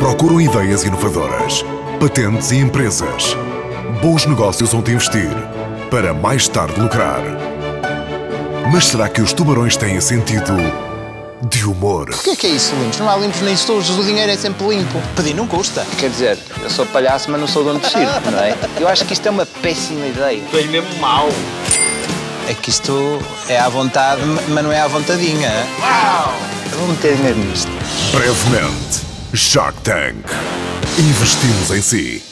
procuram ideias inovadoras, patentes e empresas. Bons negócios onde investir, para mais tarde lucrar. Mas será que os tubarões têm sentido de humor? O que é isso, limpos? Não há limpos nem sujos, o dinheiro é sempre limpo. Pedir não custa. Quer dizer, eu sou palhaço, mas não sou dono de circo, não é? Eu acho que isto é uma péssima ideia. Tu és mesmo mau. É que isto é à vontade, mas não é à vontadinha. Uau! Eu vou meter dinheiro nisto. Brevemente, Shark Tank. Investimos em si.